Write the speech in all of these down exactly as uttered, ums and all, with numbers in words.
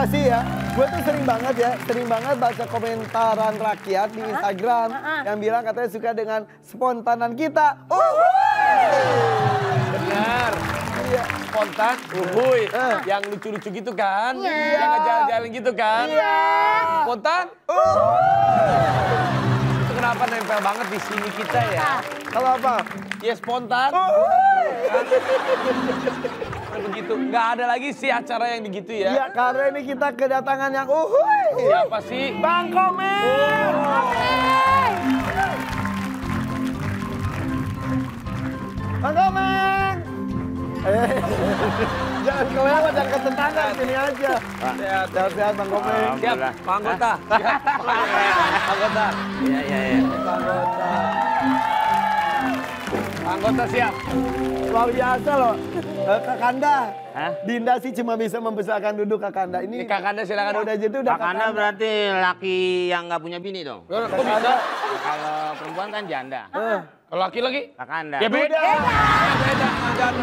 kasih ya. Gue tuh sering banget ya, sering banget baca komentaran rakyat di Instagram yang bilang katanya suka dengan spontanan kita. Benar. Iya. Spontan, uhuy. Eh. Yang lucu-lucu gitu kan. Iya. Yang ngejalan-jalan gitu kan. Iya. Spontan. Itu kenapa nempel banget di sini kita ya. Kalau apa? Ya spontan. Begitu. Nggak ada lagi sih acara yang begitu ya. Iya, karena ini kita kedatangan yang uhuy. Siapa sih? Bang Komeng. Bang Komeng. Eh, jangan kelewat, jangan ke tetangga, sini aja. Sehat. Sehat-sehat Bang Komeng. Siap, Pak Anggota. Siap. Pak Anggota. Iya, iya, iya. Bang Anggota. Pak Anggota siap. Luar biasa loh. Eh, Kakanda. Hah? Dinda sih cuma bisa membesarkan duduk Kakanda. Ini Ini Kakanda silakan. udah jadi udah Kakanda berarti laki yang nggak punya bini dong. Kok bisa? Kalau perempuan kan janda. Eh, Kalau laki lagi? Kakanda. Ya beda. Beda. Beda.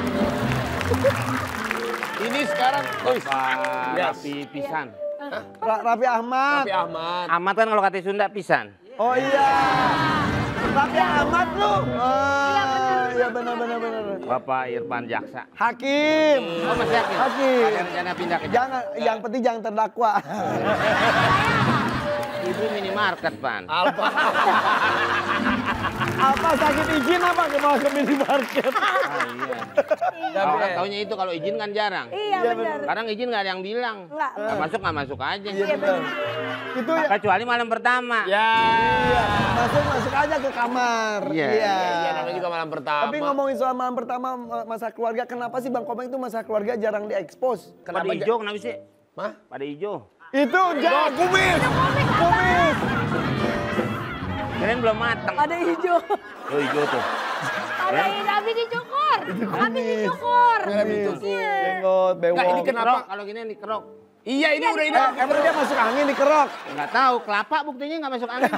Ini sekarang. Wih. Pak Yes. Rapi Pisan. Ra- Raffi Ahmad. Tapi Ahmad. Ahmad kan kalau kata Sunda Pisan. Oh iya. Raffi Ahmad lu. Oh, iya benar benar benar. Bapak Irfan Jaksa. Hakim. Oh masih yakin? Hakim. Ada rencana pindah ke Jakarta? Jangan, yang penting jangan terdakwa. Ibu minimarket, Pan. Alfa. Apa sakit izin apa ke mau ke minimarket? Ah, iya. Orang taunya itu kalau izin kan jarang. Iya Iya, benar. Sekarang izin nggak ada yang bilang. Enggak. Nggak masuk nggak masuk aja. Iya benar. Itu ya. Kecuali malam pertama. Ya. Iya, masuk masuk aja ke kamar. Iya. Iya, namanya juga malam pertama. Tapi ngomongin soal malam pertama masa keluarga, kenapa sih Bang Komeng itu masa keluarga jarang diekspos? Pada Kenapa hijau kenapa sih? Hah? Pada hijau. Itu jangan kumis. Kumis. Kirain belum matang. Ada hijau. Oh hijau tuh. Ada Rabi dicukur. Rabi dicukur. Iya. Jenggot, bewok. Nah, ini kenapa? Kerok, kalau gini dikerok. Iya, ini udah ini. Eh, emang dia masuk angin dikerok. Nggak tahu, kelapa buktinya nggak masuk angin.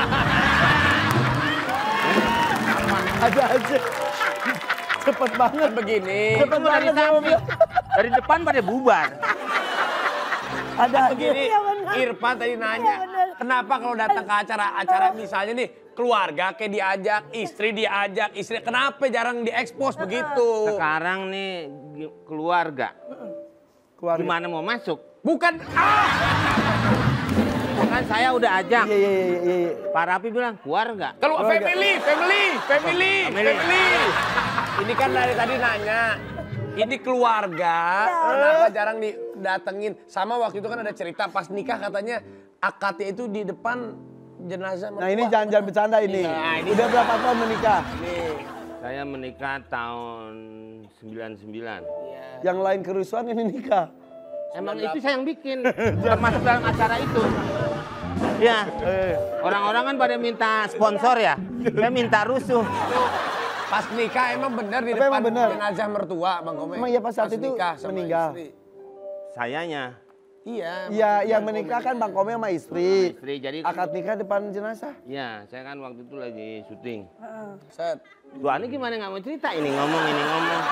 Ada aja. Cepet banget. Kan begini. Cepet Itu dari banget dia samping. mobil. Dari depan pada bubar. Ada aja. Begini, Iya, benar. Irfan tadi nanya, Iya, benar. kenapa kalau datang ke acara-acara misalnya nih, keluarga kayak diajak, istri diajak, istri, kenapa jarang diekspos begitu? Sekarang nih gi- keluarga. Keluarga. Gimana mau masuk? Bukan, ah! Kan saya udah ajak. Iya, iya, iya, iya. Pak Rapi bilang keluarga. Kalau Keluarga. family, family, family, Family. family. Ini kan dari tadi nanya, ini keluarga, kenapa jarang didatengin? Sama waktu itu kan ada cerita pas nikah katanya akadnya itu di depan jenazah. Nah ini jangan jangan bercanda ini. Nah, ini Udah berapa tahun menikah? Nih, Saya menikah tahun sembilan puluh sembilan. Yang lain kerusuhan ini nikah. Emang itu saya yang bikin. Termasuk dalam acara itu. Ya, orang-orang kan pada minta sponsor ya. Saya minta rusuh. pas nikah emang bener di Tapi depan emang bener. jenazah mertua Bang Komeng? Emang iya pas saat itu nikah sama meninggal? istri. Sayanya. Iya. Iya, yang menikah kan Bang Komeng sama istri. Istri, jadi Akad nikah depan jenazah. ya, saya kan waktu itu lagi syuting. Set. Gua ini gimana nggak mau cerita ini ngomong ini ngomong.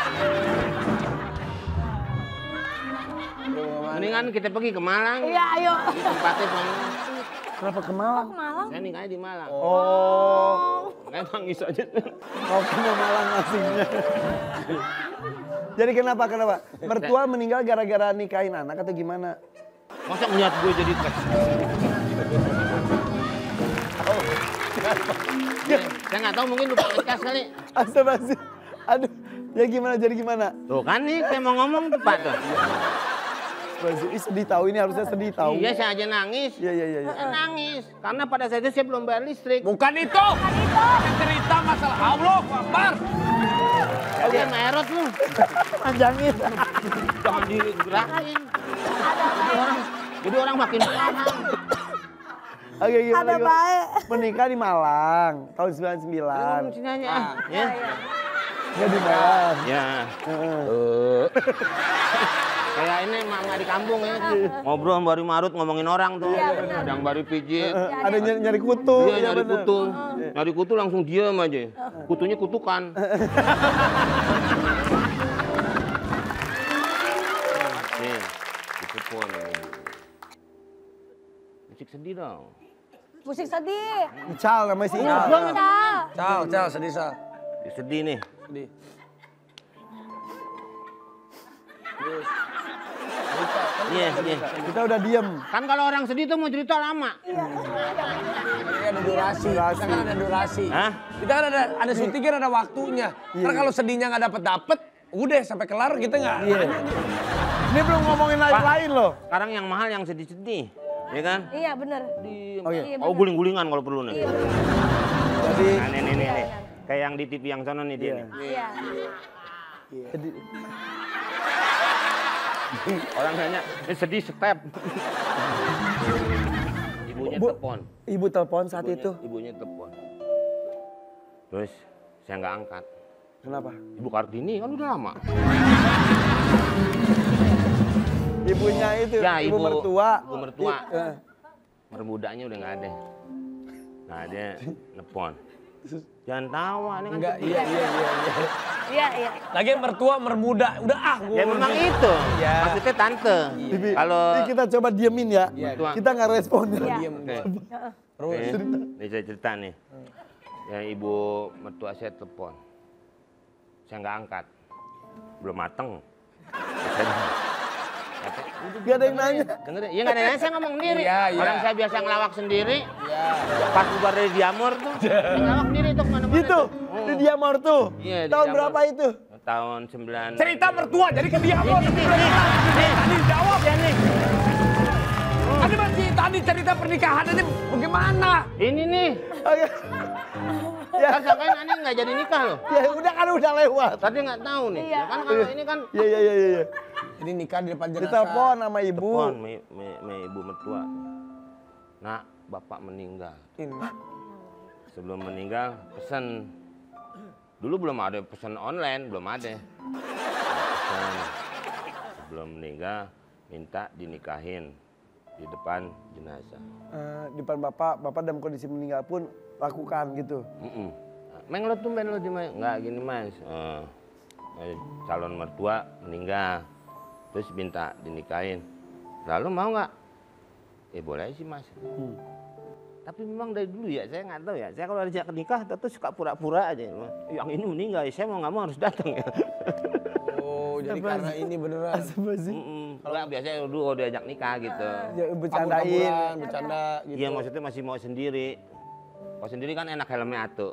Mendingan kita pergi ke Malang. Iya, ayo. Di tempatnya Bang. Kenapa ke Malang? Malang. Saya nikahnya di Malang. Oh, Kayak mangis aja. oh ke Malang aslinya. Jadi kenapa, kenapa? Mertua meninggal gara-gara nikahin anak atau gimana? Masa niat gue jadi tes? Oh, Ya, saya nggak tahu mungkin lupa ngecas kali. Astagfirullahaladzim. Aduh, ya gimana, jadi gimana? Tuh kan nih saya mau ngomong tepat tuh. Astagfirullahaladzim. Ih, sedih tahu, ini harusnya sedih tahu. Iya saya aja nangis. Iya, iya, iya. iya. Saya nangis. Karena pada saat itu saya belum bayar listrik. Bukan itu. Yang cerita masalah Allah Akbar. Oke, merot lu. Panjangin. Jangan digerakin. Jadi orang, jadi orang makin paham. Oke, gimana? Ada gimana? baik. Menikah di Malang tahun sembilan puluh sembilan. Ngomong sini aja. ah. Ya. Ya di Malang. Ya. Heeh. Kayak ini mama di kampung ya. Ngobrol sama Baru Marut ngomongin orang tuh. Iya, benar. Yang baru pijit. Eh, Ada nyari, nyari kutu. Iya ya nyari bener. kutu. Nyari kutu langsung diem aja. Kutunya kutukan. Nih, itu pun. musik sedih dong. Musik sedih. Ical namanya sih. Ical. Ical. Cal, cal, sedih, Sal. Sedih nih. Sedih. Iya, sedih. Kita udah diem. Kan kalau orang sedih tuh mau cerita lama. Ini ada durasi. Kita kan ada durasi. Hah? Kita kan ada ada syuting kan ada waktunya. Karena kalau sedihnya nggak dapet dapet, udah sampai kelar kita nggak. Iya. Ini belum ngomongin lain-lain loh. Sekarang yang mahal yang sedih-sedih. Ya kan? Iya bener. Di, Oh, iya. Iya, oh bener. guling-gulingan kalau perlu nih. Iya bener. Jadi Nah, nih, nih, nih, nih. Kayak yang di T V yang sono nih dia. Iya. nih. Iya. jadi Orang nanya, ini sedih step. Ibunya Bu- telepon. ibu telepon saat Ibunya- itu. Ibunya telepon. Terus saya nggak angkat. Kenapa? Ibu Kartini kan udah lama. Ibunya itu, Ya, ibu, ibu- mertua. ibu mertua. I- eh. Mermudanya udah nggak ada. Nah dia telepon. Jangan tawa, ini kan Enggak, sedih. iya, iya, iya, iya. Iya iya. Lagi mertua mermuda, udah ah. gua Ya memang udah- itu. Iya. Maksudnya tante. Bibi, Kalau ini kita coba diemin ya. Mertua. Kita nggak respon. Iya. Diem. Oke. Heeh. Terus. Nih, nih saya cerita nih. Ya ibu mertua saya telepon. Saya nggak angkat. Belum mateng. Gak ada yang nanya. Dengerin, ya nggak ada yang saya ngomong sendiri. Iya, iya. Orang saya biasa ngelawak sendiri. Iya. Pas keluar dari Diamor tuh, dia ngelawak sendiri tuh kemana-mana. Gitu, tuh. di Diamor tuh. Iya, di Tahun Diamor. berapa itu? Tahun sembilan. Cerita mertua, jadi ke dia. Ini, nih, nih, nih. Tadi jawab. Ya nih. Tadi masih tadi cerita pernikahan ini bagaimana? Ini nih. Oke. Ya, Kan sangkain aneh nggak jadi nikah loh. ya udah kan udah lewat. Tadi nggak tahu nih. Iya. Ya kan kalau ini kan Iya iya iya iya. Ini nikah di depan jenazah. Ditelepon sama ibu. telepon me, me, me ibu mertua. Nak, bapak meninggal. Sebelum meninggal pesan. Dulu belum ada pesan online, belum ada. Pesan. Sebelum meninggal minta dinikahin di depan jenazah. Eh, di depan bapak, bapak dalam kondisi meninggal pun lakukan gitu. Mm-mm. Meng lo tuh lo di mana? Enggak gini mas. Eh, eh, calon mertua meninggal, terus minta dinikahin. Lalu mau nggak? Eh boleh sih mas. Hmm. Tapi memang dari dulu ya saya nggak tahu ya. Saya kalau diajak nikah terus suka pura-pura aja. Yang ini meninggal, ya saya mau nggak mau harus datang ya. Oh, jadi karena ini beneran. Apa sih? Mm-mm. Enggak, biasanya dulu kalau diajak nikah gitu. Ya, bercandain. Kabur-kaburan, bercanda gitu. Iya maksudnya masih mau sendiri. Kalau sendiri kan enak helmnya atuh.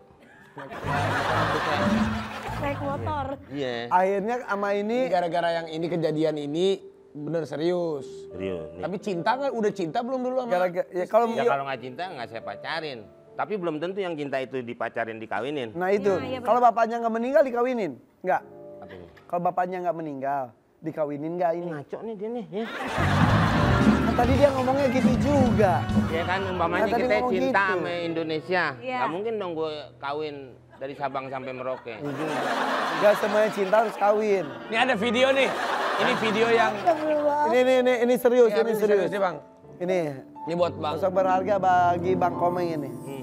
Naik motor. Iya. Akhirnya sama Ini ini gara-gara yang ini kejadian ini bener serius. Serius. nih. Tapi cinta nggak? Udah cinta belum dulu sama? gara-gara ya kalau Ya kalau nggak cinta nggak saya pacarin. Tapi belum tentu yang cinta itu dipacarin dikawinin. nah itu, Iya, iya, benar. kalau bapaknya nggak meninggal dikawinin, nggak? Apa ini? Kalau bapaknya nggak meninggal, dikawinin nggak ini? Ngaco nih dia nih. Ya, Kan tadi dia ngomongnya gitu juga. ya kan umpamanya Nah, tadi kita ngomong cinta gitu. sama Indonesia. Iya. Nggak mungkin dong gue kawin dari Sabang sampai Merauke. Nggak semuanya cinta harus kawin. Ini ada video nih. Ini video yang Ini ini ini, ini serius, Ini ini serius serius. nih, Bang. Ini Ini buat Bang. sosok berharga bagi Bang Komeng ini. Hmm.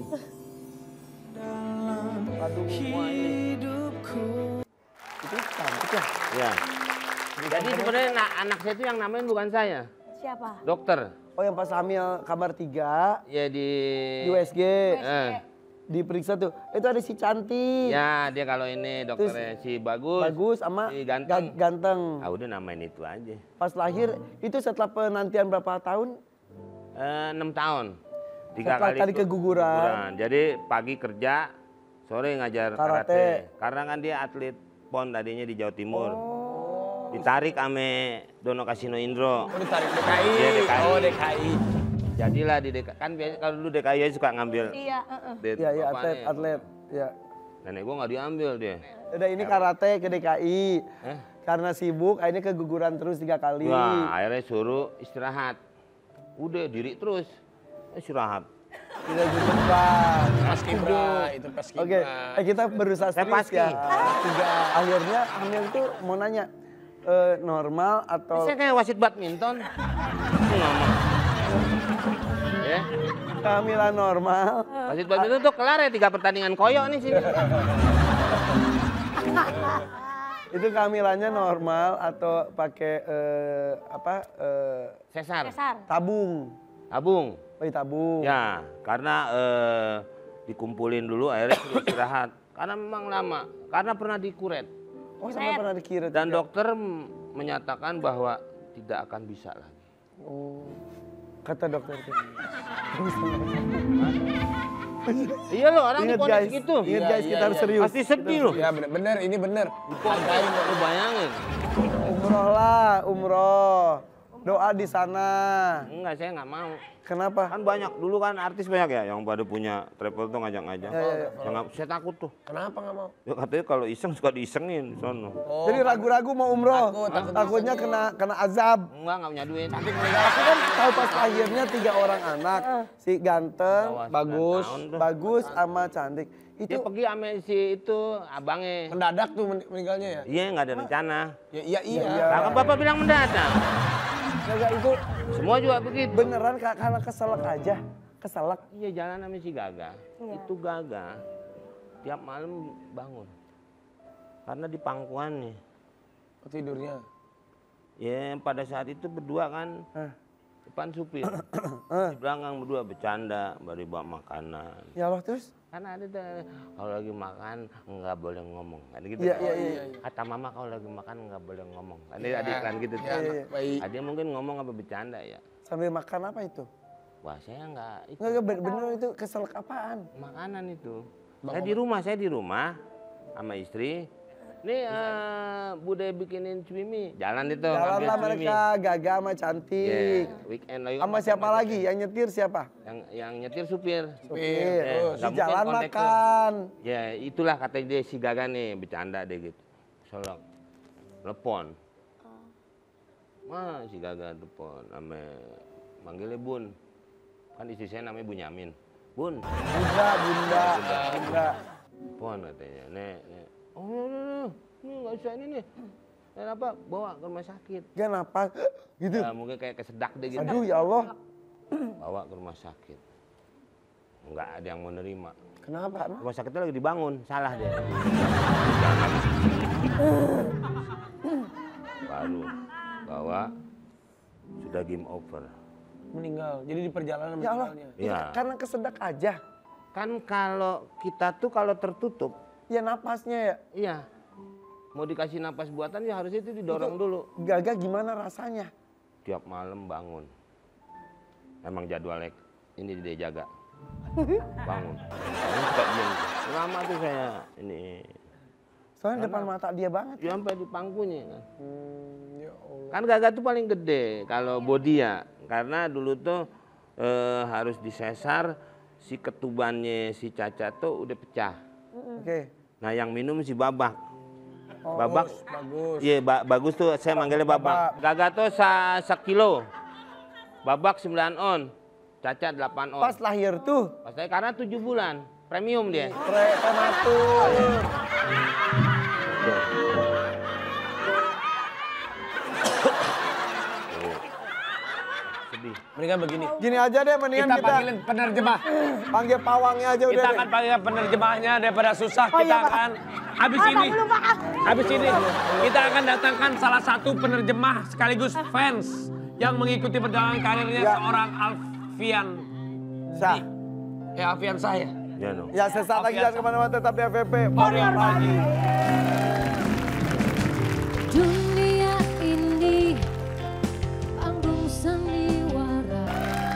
Aduh, wah ini. Itu cantik ya. Ya. Jadi sebenarnya na- anak saya itu yang namain bukan saya, Siapa? dokter. Oh yang pas hamil kamar tiga Ya di. di U S G Eh, diperiksa tuh, itu ada si cantik, ya dia kalau ini dokternya si bagus. bagus sama si ganteng. ga- ganteng. Ah udah namain itu aja. Pas lahir itu setelah penantian berapa tahun? Eh, enam tahun. Tiga Setelah kali, kali ke- keguguran. Jadi pagi kerja, sore ngajar Karate. karate. Karena kan dia atlet pon tadinya di Jawa Timur. Ditarik ame Dono Kasino Indro. Oh, ditarik D K I. Iya, D K I. Oh, D K I. Jadilah di D K I. Kan biasa kalau dulu D K I suka ngambil. Iya, heeh. duit Iya iya apa atlet nih. atlet. Ya. Nenek gua nggak diambil dia. Udah ini karate ke D K I. Eh? Karena sibuk akhirnya keguguran terus tiga kali. Wah, akhirnya suruh istirahat. Udah diri terus. Istirahat. Tidak gitu Bang. Pas Kibra, itu pas Kibra. Oke, eh, kita berusaha Saya serius paski. ya. Tiga. Akhirnya hamil tuh mau nanya eh, normal atau Saya kayak wasit badminton. Itu ngomong. Ya, kehamilan normal? wasit badminton tuh kelar ya tiga pertandingan koyo nih sini. Itu kehamilannya normal atau pakai eh, apa eh, Sesar. Cesar. tabung? Tabung. Oh, tabung. Ya, karena eh, dikumpulin dulu akhirnya suruh istirahat. Karena memang lama, karena pernah dikuret. Oh, sampai pernah dikira. Dan dokter menyatakan bahwa tidak akan bisa lagi. Oh, kata dokter itu. Iya loh, orang Ingat dikonek guys, gitu. ingat Iya, guys, iya, kita harus iya. serius. Pasti sedih loh. Ya bener, bener ini bener. Hargain, lu bayangin. Umroh lah, umroh. Doa di sana. Enggak, saya nggak mau. Kenapa? Kan banyak, dulu kan artis banyak ya yang pada punya travel tuh ngajak-ngajak. Ya, ya, ya. Saya, nggak- saya takut tuh. Kenapa nggak mau? Ya, katanya kalau iseng suka diisengin di sono. Oh, Jadi ragu-ragu mau umroh. Takut, takut Takutnya kena kena azab. Enggak, nggak punya duit. nanti Aku kan tahu pas lahirnya tiga orang anak. Si ganteng, Bawah sembilan bagus, tahun tuh. bagus sama cantik. Dia Itu pergi sama si itu abangnya. mendadak tuh men- meninggalnya ya? Iya, nggak ada rencana. Ya iya iya. Iya. Nah, kan bapak bilang mendadak. enggak itu Semua juga begitu. beneran Kak, karena keselak aja. Keselak. Iya, jalan sama si Gaga. Itu Gaga tiap malam bangun. Karena di pangkuan nih. Oh, tidurnya. Ya, pada saat itu berdua kan Hah. depan supir. Di belakang berdua bercanda, baru bawa makanan. Ya Allah terus? Karena ada tuh, kalau lagi makan nggak boleh ngomong. Kan gitu. Iya, kan? iya, iya. Kata mama kalau lagi makan nggak boleh ngomong. Kan Iya, ada iklan gitu. Ya, tuh. anak iya. baik. Ah, dia mungkin ngomong apa bercanda ya. Sambil makan apa itu? Wah, saya nggak itu Enggak, enggak bener itu keselak apaan? makanan itu. Saya di rumah, saya di rumah sama istri. Nih eh, budaya bikinin cumi, jalan itu. Jalan ambil lah cumi. mereka, Gaga sama cantik. Yeah, weekend lagi. Sama siapa lagi? Yang nyetir siapa? Yang yang nyetir supir. Supir. Ya, Terus nggak di mungkin jalan kondektur. makan. Ya itulah kata dia si Gaga nih bercanda deh gitu. Solok, telepon. Mah si Gaga telepon, sama manggilnya Bun. Kan istri saya namanya Bunyamin. Bun, Bunda, bunda, bunda. telepon katanya. Nek, nek. Oh, no, no, no. Ini nggak usah ini nih. Kenapa? Bawa ke rumah sakit. Kenapa? Gitu. Ya, mungkin kayak kesedak deh gitu. Aduh ya Allah. Bawa ke rumah sakit. Nggak ada yang mau nerima. Kenapa? Rumah sakitnya lagi dibangun, salah dia. Baru bawa sudah game over. Meninggal. Jadi di perjalanan Ya Allah. meninggalnya. Iya. Karena kesedak aja. Kan kalau kita tuh kalau tertutup, Ya napasnya ya. iya. Mau dikasih napas buatan ya harusnya itu didorong dulu. Gaga gimana rasanya? Tiap malam bangun. Emang jadwalnya ini dia jaga. Bangun. Ini suka diem. Lama tuh saya ini. Soalnya depan mata dia banget. Dia sampai di pangkunya kan. Hmm, ya Allah. Kan Gaga tuh paling gede kalau body ya. Karena dulu tuh eh, harus disesar si ketubannya si Caca tuh udah pecah. Oke. Nah yang minum si Babak. Oh, Babak. Bagus. Iya ba- bagus tuh saya manggilnya Babak. Gaga tuh sa sekilo. Babak sembilan on. Caca delapan on. Pas lahir tuh. Pas saya karena tujuh bulan. Premium dia. Pre prematur. Tuh. Sedih. Mendingan begini. Gini aja deh mendingan Kita kita, panggilin penerjemah. panggil pawangnya aja udah Kita deh. akan panggil penerjemahnya daripada susah. Oh, Kita iya, Pak. akan habis Ah, ini. tak perlu, Pak. Habis ini kita akan datangkan salah satu penerjemah sekaligus fans yang mengikuti perjalanan karirnya Ya. seorang Alfian. Sah. Ya Alfian saya. Ya no. Ya sesaat lagi Alfian jangan kemana-mana tetap di F V P. Warrior Pagi. Dunia ini panggung sandiwara.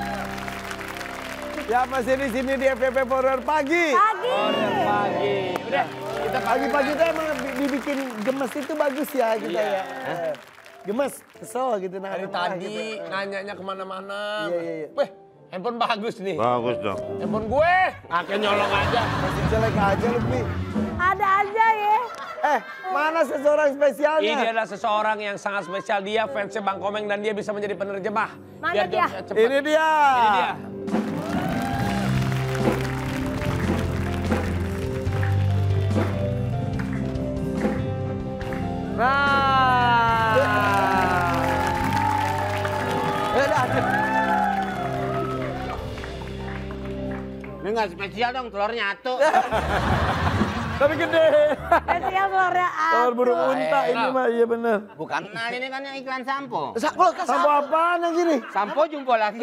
Ya masih di sini di F V P Warrior Pagi. Pagi. Warrior Pagi. Udah, kita Pagi-pagi itu emang di- dibikin gemes itu bagus ya kita Iya. ya. Eh, Gemes, kesel gitu nah. dari marah tadi gitu. nanyanya kemana-mana. Iya, iya, iya. Weh, handphone bagus nih. Bagus dong. Handphone gue. Akhirnya nyolong aja. Masih jelek aja lu, Pi. Ada aja ya. Eh, mana seseorang spesialnya? Ini adalah seseorang yang sangat spesial. Dia fansnya Bang Komeng dan dia bisa menjadi penerjemah. Mana Biar dia? bisa cepet. Ini dia. Ini dia. Nah. Eh, dah. Ini nggak spesial dong, telurnya atuh. Tapi gede. Spesial telurnya Telur burung Abdul. unta ini mah, iya bener. Bukan, nah ini kan yang iklan sampo. Sampo apaan yang gini? Sampo jumbo lagi.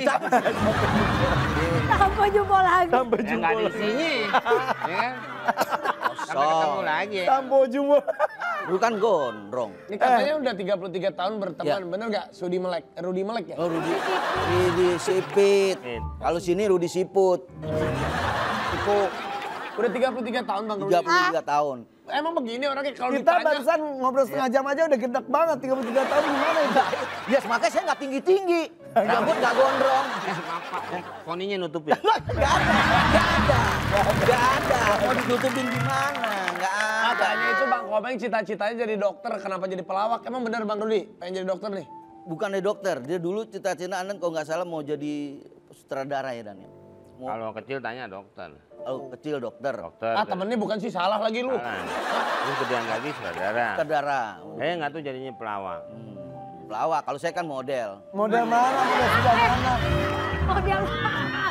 Sampai jumpa lagi. Sampo Ya nggak di sini. Ya kan? Sampai ketemu lagi. Sampo jumbo. Bukan gondrong. Ini katanya udah tiga puluh tiga tahun berteman, bener gak? Sudi Melek, Rudi Melek ya? Oh, Rudi, Rudi Sipit. Kalau sini Rudi Siput. Iku. Udah tiga puluh tiga tahun Bang Rudi. tiga puluh tiga tahun. Emang begini orangnya kalau Kita ditanya. barusan ngobrol setengah jam aja udah gedek banget. tiga puluh tiga tahun gimana itu? Ya makanya saya nggak tinggi-tinggi. Rambut nggak gondrong. Poninya nutupin. Nggak ada, nggak ada, nggak ada. Mau ditutupin gimana? Nggak ada. Katanya itu Bang Komeng cita-citanya jadi dokter, kenapa jadi pelawak? Emang bener Bang Rudi pengen jadi dokter nih? Bukannya dokter, dia dulu cita-cita Anan kalau nggak salah mau jadi sutradara ya Dan ya. Mau, Kalau kecil tanya dokter. kalau kecil dokter, Dokter. Ah temennya bukan sih, salah lagi lu. Salah. Terus gedean lagi saudara. sutradara. Saya nggak tahu jadinya pelawak. Hmm, pelawak, kalau saya kan model. Model mana? Model sudah mana? Model apa?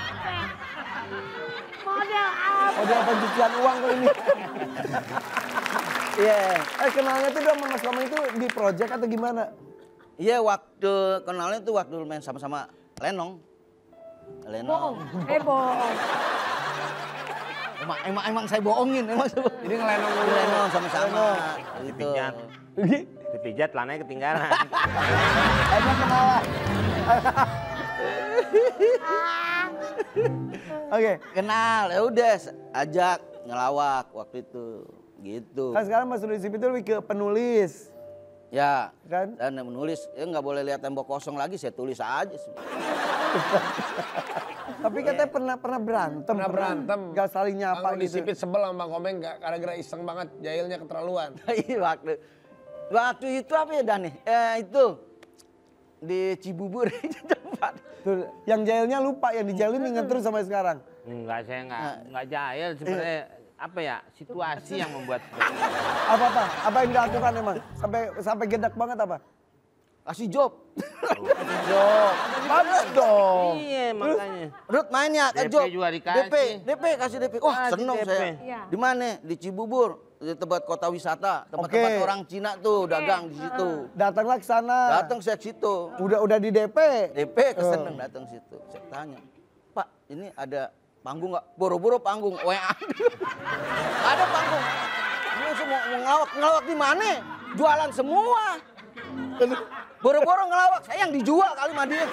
Model apa? Model pencucian uang kali ini. Iya. Eh kenalnya tuh sama Mas Komeng itu di project atau gimana? Iya waktu kenalnya tuh waktu main sama-sama Lenong. Lenong. Bohong. Eh bohong. Emang, emang, emang saya bohongin, emang saya bohongin. Jadi ngelenong dulu. Lenong sama-sama. Gitu. Dipijat. Dipijat celananya ketinggalan. Emang kenalan. Oke. Kenal, ya udah ajak ngelawak waktu itu. Gitu. Kan sekarang Mas Rudi Sipit itu lebih ke penulis. Ya, Kan? dan menulis, ya nggak boleh lihat tembok kosong lagi, saya tulis aja. Tapi katanya pernah pernah berantem. Pernah berantem. Gak saling nyapa Bang Rudi gitu. Sipit sebel sama Bang Komeng gak, gara-gara iseng banget, jahilnya keterlaluan. Iya, waktu waktu itu apa ya Dani? Eh itu di Cibubur itu tempat. Tuh, yang jahilnya lupa, yang dijailin inget terus sampai sekarang. Enggak, saya enggak enggak jahil sebenarnya. Apa ya, situasi yang membuat Apa-apa? Apa yang dilakukan emang? Sampai sampai gedak banget apa? Kasih job. Job. Bagus dong. iya makanya. Rut mainnya D ke P job. juga D P, dikasih. D P kasih D P. Wah, Ah, di seneng D P. saya. Iya. Di mana? Di Cibubur, di tempat kota wisata, tempat-tempat Oke. orang Cina tuh dagang di situ. Datanglah ke sana. Datang saya ke situ. Udah udah di D P. D P keseneng datang situ. Saya tanya, Pak, ini ada panggung nggak? Boro-boro panggung, W A. Ada panggung. Ini semua mau ngelawak, ngelawak di mana? Jualan semua. Boro-boro ngelawak, saya yang dijual kali sama dia.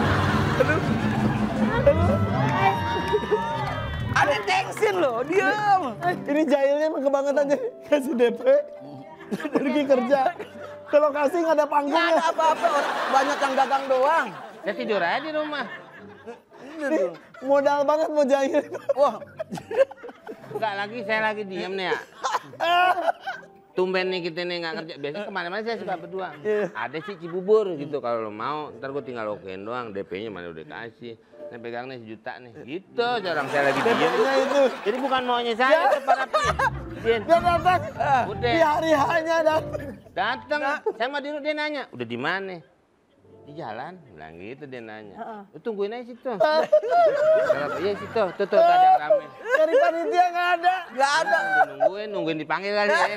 Ada tensin loh, diam. Ini jahilnya emang kebangetan aja. Kasih D P. Pergi kerja. Ke lokasi nggak ada Nggak panggungnya. ada apa-apa, orang banyak yang dagang doang. Saya tidur aja di rumah. Nih, modal banget mau jahil. Wah, Enggak lagi, saya lagi diem nih ya. Tumben nih kita nih nggak kerja. Biasanya kemana-mana saya suka berdua. Iya. Ada sih Cibubur gitu kalau lo mau. Ntar gue tinggal okein doang. D P-nya mana udah kasih. Saya pegang nih sejuta nih. Gitu jarang saya lagi diem. D P-nya itu. Jadi bukan maunya saya itu para Din. Dia datang. Udah. Di hari hanya dan. Datang, saya mau di dia nanya, udah di mana? Di jalan, bilang gitu dia nanya. Lu tungguin aja situ. Kenapa? Iya situ, tuh tuh gak ada yang rame. Dari panitia nggak ada. nggak ada. Udah nungguin, nungguin dipanggil kali ya.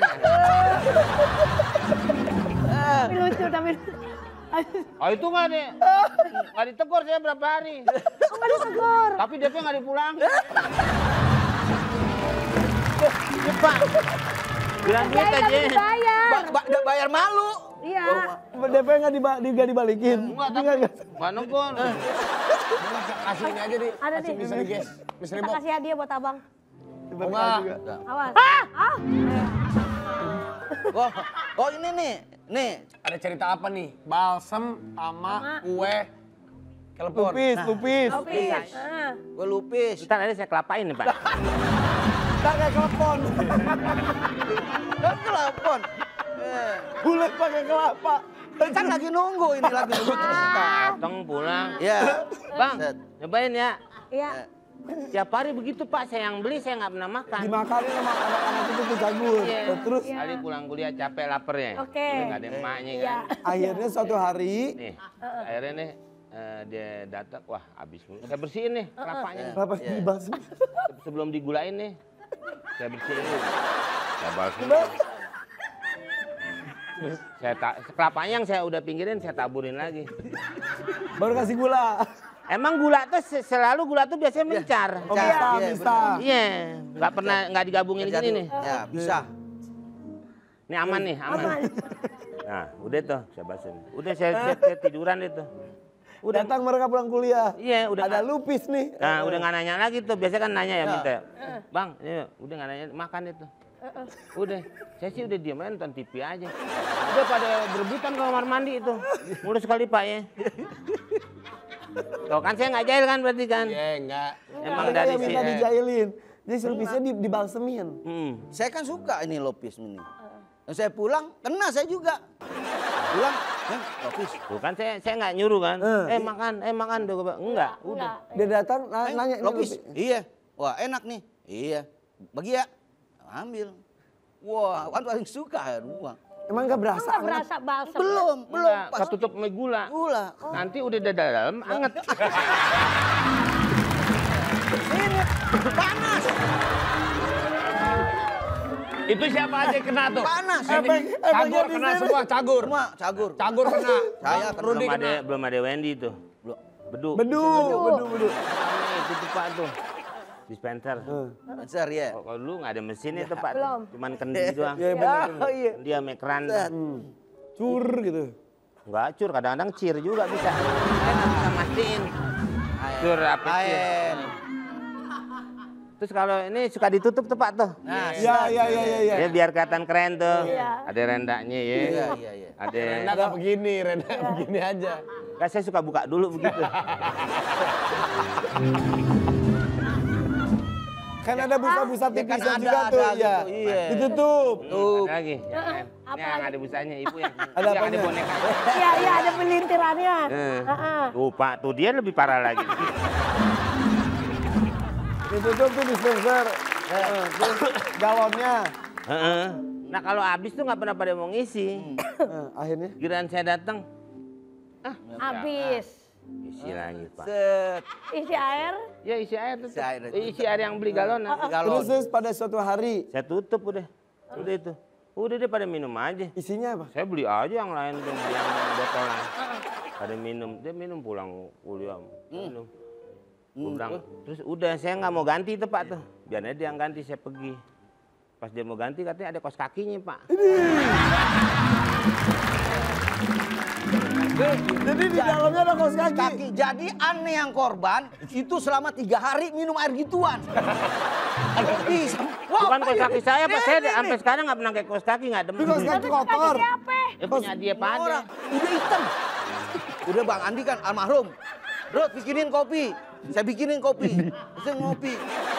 Tapi lucu tapi. Oh itu nggak deh, nggak ditegur saya berapa hari. Oh nggak ditegur. Tapi D P nggak dipulang. Cepat. Bilang duit Jahil tapi aja. dibayar. Ba ba da- bayar malu. Iya. D P nggak diba nggak dibalikin. Enggak, tapi nggak negur. Kasih ini aja di, Ada kasih nih. misteri guys. Misteri Kita box. kasih hadiah buat abang. Tiba-tiba Enggak. juga. Awas. Ah. Oh, oh ini nih, nih. Ada cerita apa nih? Balsem sama kue telepon. Lupis, lupis. Kopi. Ah. Gue lupis. Ntar ada saya kelapain nih Pak. Tak kayak telepon. Kan telepon. Eh, Bulat pakai kelapa. kan lagi nunggu ini lagi nunggu cerita. Datang pulang. Ya. Bang, Set. nyobain ya. Iya. Tiap hari begitu Pak, saya yang beli, saya nggak pernah makan. Dimakanin sama anak-anak itu tuh jagur. Iya. Terus Kali pulang kuliah capek lapar ya. Oke. Udah nggak ada emaknya Iya. kan. akhirnya suatu hari Nih, akhirnya nih eh, dia datang, wah habis. Saya bersihin nih kelapanya. kelapa dibasmi. Sebelum digulain nih, saya bersihin. Saya balas dendam. Saya tak kelapanya yang saya udah pinggirin saya taburin lagi. Baru kasih gula. Emang gula tuh se- selalu gula tuh biasanya mencar. Oh, Iya, bisa, iya, bisa. Iya, nggak pernah nggak digabungin Jadi, gini nih. Ya, bisa. Ini aman nih, aman. Nah, udah tuh saya bahasin. Udah saya, saya, saya tiduran itu. Udah. Datang mereka pulang kuliah. Iya, udah. Ada nggak- lupis nih. Nah, udah nggak nanya lagi tuh. Biasanya kan nanya ya, Ya. minta. Bang, ini udah nggak nanya, makan itu. Udah, saya sih udah diam aja nonton T V aja. Udah pada berebutan ke kamar mandi itu. Mulus sekali Pak ya. Tuh kan saya nggak jahil kan berarti kan? Iya, enggak. Emang Mereka dari yang minta sini. dijailin. Jadi lupisnya di, dibalsemin. Hmm. Saya kan suka ini lopis ini. Yang saya pulang, kena saya juga. Pulang, eh, lopis. Tuh kan saya saya nggak nyuruh kan. Eh. Eh makan, eh makan tuh. Enggak, udah. Dia datang na- Eh, nanya ini lopis. lupis. Iya. Wah, enak nih. Iya. Bagi ya. Ambil. Wah, Wan paling suka ya uang. Emang nggak berasa? Enggak anget? berasa balsam. Belum, belum. Enggak, Pas ketutup sama gula. gula. Nanti udah di dalam anget. Ini panas. Itu siapa aja yang kena tuh? Panas. Ini Efek- efeknya cagur di kena sini. semua, cagur. Semua cagur. Cagur kena. Saya Bang kena. Rudi Belum ada kena. belum ada Wendy tuh. Belum. Bedu. Bedu, bedu, bedu. Ini itu tuh Pak tuh. Dispenser. Besar ya. Kalau kalau dulu nggak ada mesinnya tuh Pak. Belum. Cuman kendi doang. Iya benar. Oh iya. Dia mekran. Cur gitu. Enggak cur, kadang-kadang cir juga bisa. Saya nggak bisa mastiin. Cur apa cir. Air. Terus kalau ini suka ditutup tuh Pak tuh. Nah, Ya, ya, ya, ya, ya. Ya biar kelihatan keren tuh. Iya. Ada rendaknya ya. Iya, iya, iya. Ada. Renda nggak begini, Renda begini aja. Kan saya suka buka dulu begitu. Kan ada busa-busa Ya kan tipisnya ada, juga ada tuh. gitu, Iya. iya. Ditutup. Tuh. Ada lagi. Ya, kan? Apa Ini yang lagi? ada busanya ibu ya. Ada Yang apanya? ada bonekanya. Iya, iya ada pelintirannya. Eh. Heeh. Tuh Pak, tuh dia lebih parah lagi. Ditutup tuh dispenser. Eh, Terus galonnya. Heeh. Nah kalau habis tuh nggak pernah pada mau ngisi. Eh, Akhirnya. Giliran saya datang, ah Habis. isi lagi Pak. Set. Isi air. Ya isi air tuh. Isi air. Isi air yang beli galon. Terus, Galon. terus pada suatu hari Saya tutup udah. Udah itu. Udah deh pada minum aja. isinya apa? Saya beli aja yang lain tuh, beli yang botolan. Pada minum, dia minum pulang kuliah. Minum. Pulang. Terus udah saya nggak mau ganti tuh Pak tuh. Biar aja dia yang ganti, saya pergi. Pas dia mau ganti katanya ada kos kakinya Pak. Jadi di dalamnya ada kaos kaki. Kaki. Jadi aneh yang korban itu selama tiga hari minum air gituan. Ih, sam- wah, Bukan kos kaki saya Pak, saya Nih, nih, sampai nih. sekarang nggak pernah kayak kos kaki, nggak demen. Itu kaos kaki kotor. Siapa? Ya punya dia Pak ada. Orang udah hitam. Udah Bang Andi kan almarhum. Rod bikinin kopi. Saya bikinin kopi. Saya ngopi.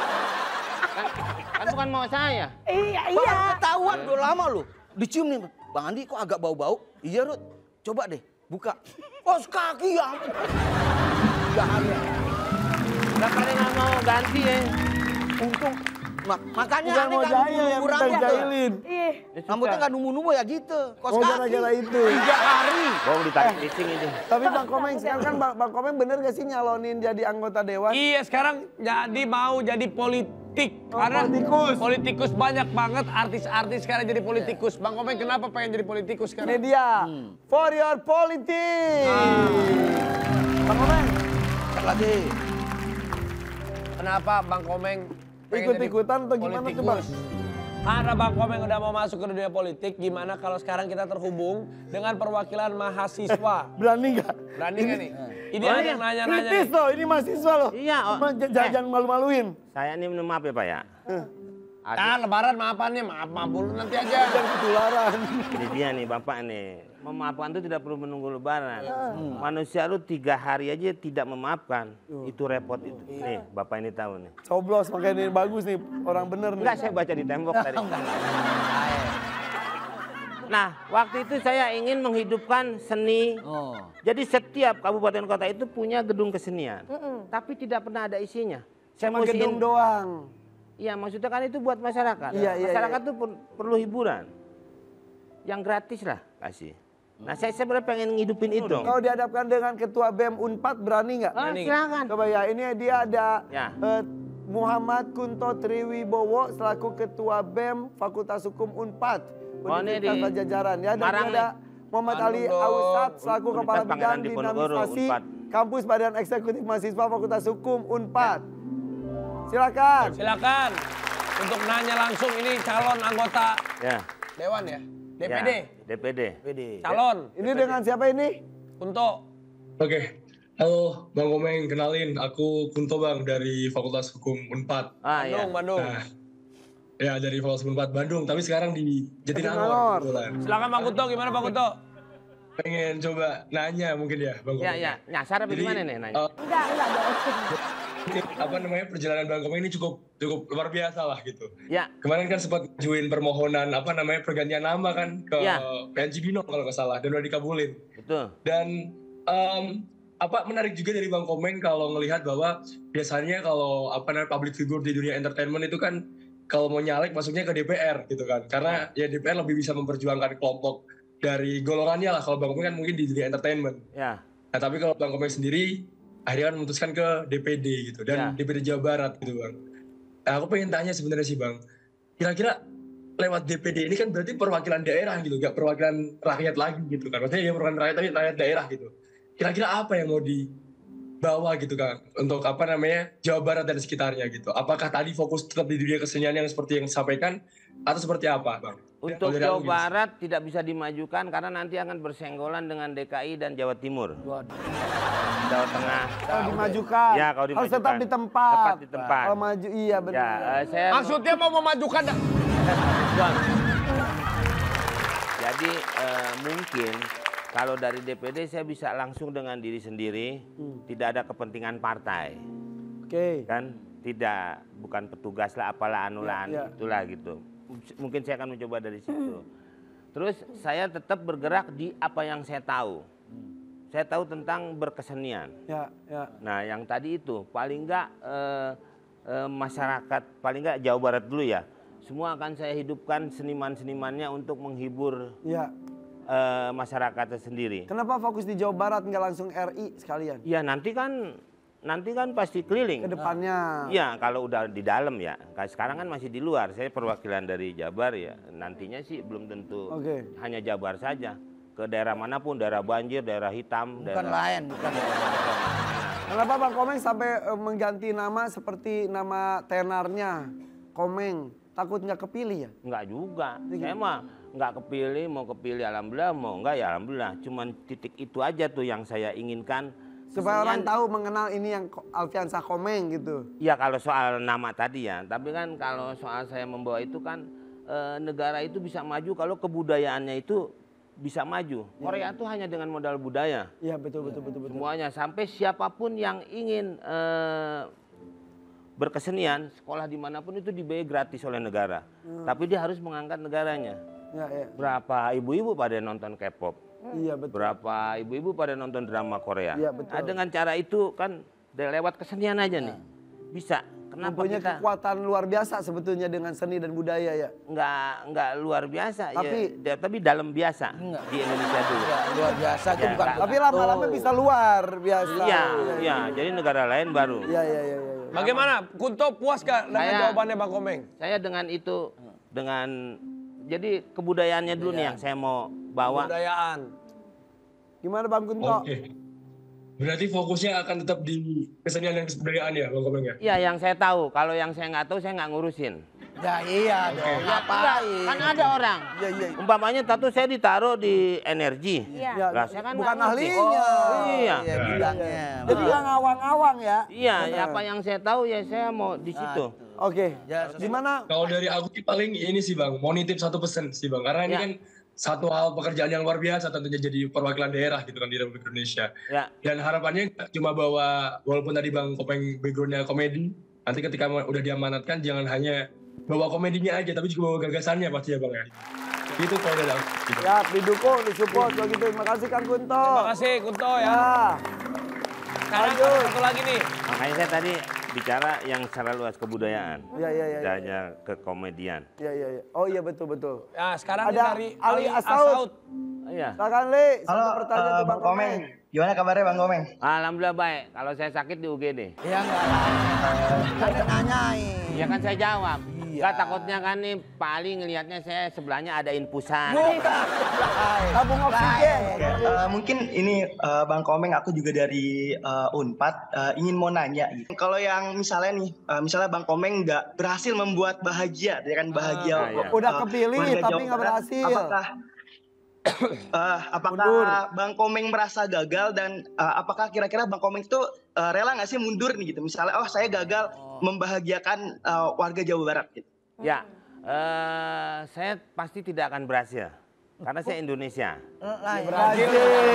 Kan bukan mau saya. Iya, Bang, iya. ketahuan udah lama loh. Dicium nih, Bang Andi kok agak bau-bau. Iya, Rut. Coba deh, buka. Kos kaki ya. Tiga hari. Nggak pada nggak mau ganti ya. Untung. Mak makanya Bukan aneh mau kan jahil yang kurang minta jailin. Iya. Ya Rambutnya sudah. nggak nunggu-nunggu ya gitu. Kos Oh, kaki. gara-gara itu. Tiga hari. Bang ditarik pising itu. Tapi Bang Komeng sekarang kan Bang, Bang Komeng bener gak sih nyalonin jadi anggota dewan? Iya, sekarang jadi mau jadi politik. Oh, Karena politikus. politikus banyak banget artis-artis sekarang jadi politikus. Bang Komeng kenapa pengen jadi politikus Ini sekarang? dia, for your politics. Bang Komeng, Ntar lagi. Kenapa Bang Komeng pengen ikut-ikutan jadi atau gimana tuh Bang? politikus? Karena Bang Komeng udah mau masuk ke dunia politik, gimana kalau sekarang kita terhubung dengan perwakilan mahasiswa? Berani gak? Berani nggak nih? Ini Oh, ada iya. yang nanya-nanya Kritis nih. loh, ini mahasiswa loh. Iya, oh. Ma- j- Jangan malu-maluin. Saya ini minum maaf ya Pak ya. Ada, Ah, lebaran maafannya, maaf-maaf dulu nanti aja. Dan ketularan. ini dia nih Bapak nih. Memaafkan itu tidak perlu menunggu lebaran. Manusia lu tiga hari aja tidak memaafkan. Itu repot itu. Nih Bapak ini tahu nih. Coblos, makanya ini bagus nih. Orang bener nih. Enggak, saya baca di tembok tadi. Nah, waktu itu saya ingin menghidupkan seni. Oh. Jadi setiap kabupaten kota itu punya gedung kesenian. Tapi tidak pernah ada isinya. Saya Cuma mesti gedung doang. Iya, maksudnya kan itu buat masyarakat. Iya, iya, masyarakat iya. tuh per- perlu hiburan. Yang gratis lah kasih. Nah, saya sebenarnya pengen ngidupin itu. Kalau dihadapkan dengan ketua B E M Unpad berani nggak? Ah, silakan. Coba ya, ini dia ada Ya. eh, Muhammad Kunto Triwibowo selaku Ketua B E M Fakultas Hukum Unpad Oh, ini Universitas di Pajajaran ya. Dan Marang ada Muhammad Ali Ausad selaku Kepala Universitas Pangeran Bidang Diponegoro, Dinamisasi Unpad. Kampus Badan Eksekutif Mahasiswa Fakultas Hukum Unpad. Silakan. Silakan untuk nanya langsung ini calon anggota Ya. Dewan ya, D P D. Ya, D P D. Calon. Ini dengan siapa ini? Untuk Oke, halo Bang Komeng, kenalin aku Kunto Bang dari Fakultas Hukum Unpad. Ah ya. Bandung, Bandung. Nah, ya dari Fakultas Unpad Bandung, tapi sekarang di Jatinangor. Jatinangor. kebetulan. Silakan Bang Kunto, gimana Bang Kunto? Pengen coba nanya mungkin ya Bang Ya Komeng. ya. Nyasar apa Jadi, gimana nih nanya? eh, Enggak, enggak dong. ini apa namanya perjalanan Bang Komeng ini cukup cukup luar biasa lah gitu. Ya. Kemarin kan sempat ngajuin permohonan apa namanya pergantian nama kan ke Ya. P N Cibinong kalau nggak salah dan udah dikabulin. Betul. Dan em, apa menarik juga dari Bang Komeng kalau ngelihat bahwa biasanya kalau apa namanya public figure di dunia entertainment itu kan kalau mau nyalek masuknya ke D P R gitu kan. Karena ya D P R lebih bisa memperjuangkan kelompok dari golongannya lah. Kalau Bang Komeng kan mungkin di dunia entertainment. Ya. Nah tapi kalau Bang Komeng sendiri akhirnya kan memutuskan ke D P D gitu dan Ya. D P D Jawa Barat gitu Bang. Nah, aku pengen tanya sebenarnya sih Bang, kira-kira lewat D P D ini kan berarti perwakilan daerah gitu, gak perwakilan rakyat lagi gitu kan. Maksudnya ya perwakilan rakyat tapi rakyat daerah gitu. Kira-kira apa yang mau dibawa gitu kan untuk apa namanya Jawa Barat dan sekitarnya gitu. Apakah tadi fokus tetap di dunia kesenian yang seperti yang disampaikan atau seperti apa Bang? Untuk Kalau dari Jawa aku gitu. Barat tidak bisa dimajukan karena nanti akan bersenggolan dengan D K I dan Jawa Timur. Jawa Tengah. Kalau dimajukan. Ya, kalau Harus dimajukan. tetap di tempat. Tepat di tempat. Kalau maju iya benar. Ya, eh, saya Maksudnya mau memajukan Bang. Jadi eh, mungkin kalau dari D P D saya bisa langsung dengan diri sendiri, tidak ada kepentingan partai, Oke. kan? Tidak, bukan petugas lah, apalah anulan, Ya, ya. itulah gitu. Mungkin saya akan mencoba dari situ. Terus saya tetap bergerak di apa yang saya tahu. Saya tahu tentang berkesenian. Ya, ya. Nah, yang tadi itu paling enggak eh, eh, masyarakat, paling enggak Jawa Barat dulu ya. Semua akan saya hidupkan seniman-senimannya untuk menghibur Ya. eh, masyarakatnya sendiri. Kenapa fokus di Jawa Barat nggak langsung R I sekalian? Ya nanti kan, nanti kan pasti Ke keliling. depannya. Iya, kalau udah di dalam ya. Kayak sekarang kan masih di luar. Saya perwakilan dari Jabar ya. Nantinya sih belum tentu Oke. hanya Jabar saja. Ke daerah manapun, daerah banjir, daerah hitam, Bukan daerah. lain, bukan. Kenapa Bang Komeng sampai eh, mengganti nama seperti nama tenarnya Komeng? Takut nggak kepilih ya? Enggak juga. Saya mah nggak kepilih, mau kepilih alhamdulillah, mau enggak ya alhamdulillah. Cuman titik itu aja tuh yang saya inginkan. Supaya orang Kesenian- tahu mengenal ini yang Ko- Alfiansa Komeng gitu. Ya kalau soal nama tadi ya, tapi kan kalau soal saya membawa itu kan eh, negara itu bisa maju kalau kebudayaannya itu bisa maju. Korea tuh hanya dengan modal budaya. Iya betul betul betul betul. Semuanya sampai siapapun yang ingin eh, berkesenian, sekolah dimanapun itu dibayar gratis oleh negara. Tapi dia harus mengangkat negaranya. Ya, ya. Berapa ibu-ibu pada nonton K-pop? Iya betul. Berapa ibu-ibu pada nonton drama Korea? Iya, betul. Nah, dengan cara itu kan dari lewat kesenian aja nih. Bisa. Kenapa Mempunyai kita kekuatan luar biasa sebetulnya dengan seni dan budaya ya. nggak nggak luar biasa Tapi- ya, tapi dalam biasa Enggak. di Indonesia dulu. Ya, luar biasa itu Ya, bukan. tak- Tapi lama-lama bisa luar biasa. Iya, iya. Jadi negara lain baru. Iya iya iya. iya. Bagaimana? Kunto puas gak dengan Saya- jawabannya Bang Komeng? Saya dengan itu dengan jadi kebudayaannya dulu nih yang saya mau bawa. Kebudayaan. Gimana Bang Kunto? Oke. Berarti fokusnya akan tetap di kesenian dan kebudayaan ya Bang Komeng ya? Iya, yang saya tahu. Kalau yang saya nggak tahu saya nggak ngurusin. Ya iya dong, Enggak, ngapain? kan ada orang. Iya iya. Umpamanya tato saya ditaruh di energi. Iya. Ya, Lah, saya kan bukan nggak ngerti. ahlinya. Iya. Iya, bidangnya. Jadi yang awang-awang ya. Iya, apa yang saya tahu ya saya mau di situ. Oke. Ya, Gimana? Kalau dari aku sih paling ini sih Bang, mau nitip satu pesan sih Bang. Karena ini Ya. kan satu hal pekerjaan yang luar biasa tentunya jadi perwakilan daerah gitu kan di Republik Indonesia. Ya, Dan harapannya nggak cuma bawa, walaupun tadi Bang Komeng backgroundnya komedi, nanti ketika udah diamanatkan jangan hanya bawa komedinya aja, tapi juga bawa gagasannya pasti ya Bang ya. Itu kalau dari aku. Gitu. Ya didukung, disupport kalau gitu. Terima kasih Kang Kunto. Terima kasih Kunto ya. Ya. Sekarang Lanjut. satu lagi nih. makanya saya tadi bicara yang secara luas kebudayaan. Iya, iya, iya. Tidak hanya ke komedian. Iya, iya, iya. Oh iya betul betul. Ya, sekarang Ada dari Ali Ali Asaud. Asaud. Iya. Silakan Le, Halo, satu pertanyaan eh, untuk Bang Komeng. Gimana kabarnya Bang Komeng? Alhamdulillah baik. Kalau saya sakit di U G D. Ya enggak lah. Ada nanyain. Ya kan saya jawab. Iya. Enggak takutnya kan nih paling ngelihatnya saya sebelahnya ada infusan. Bukan. tabung oksigen. Oke, eh, mungkin ini eh, Bang Komeng, aku juga dari eh, Unpad eh, ingin mau nanya gitu. Kalau yang misalnya nih, eh, misalnya Bang Komeng nggak berhasil membuat bahagia, ya kan bahagia. Ah, iya. Udah eh, kepilih warga tapi Jawa nggak Barat, berhasil. Apakah eh, apakah Mundur. Bang Komeng merasa gagal dan eh, apakah kira-kira Bang Komeng itu eh, rela nggak sih mundur nih gitu? Misalnya, oh saya gagal membahagiakan eh, warga Jawa Barat gitu. Ya, eh, saya pasti tidak akan berhasil. Karena saya Indonesia. Lain. Berhasil.